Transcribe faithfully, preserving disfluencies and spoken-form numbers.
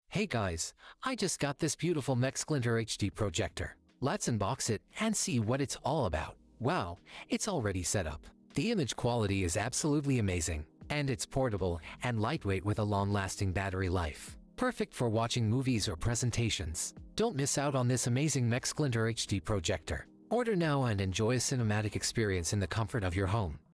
Hey guys, I just got this beautiful MexGlinter H D projector. Let's unbox it and see what it's all about. Wow, it's already set up. The image quality is absolutely amazing, and it's portable and lightweight with a long-lasting battery life. Perfect for watching movies or presentations. Don't miss out on this amazing MexGlinter H D projector. Order now and enjoy a cinematic experience in the comfort of your home.